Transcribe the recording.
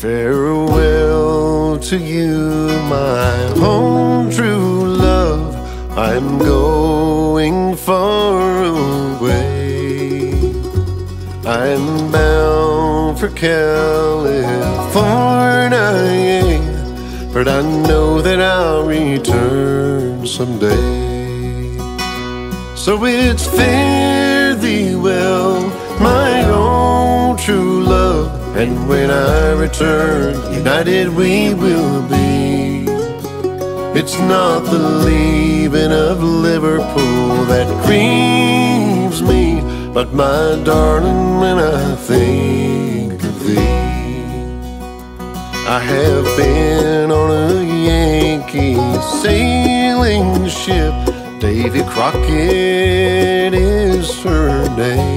Farewell to you, my own true love. I'm going far away. I'm bound for California, but I know that I'll return someday. So it's fare thee well, my own true love, and when I return, united we will be. It's not the leaving of Liverpool that grieves me, but my darling, when I think of thee. I have been on a Yankee sailing ship, Davy Crockett is her name.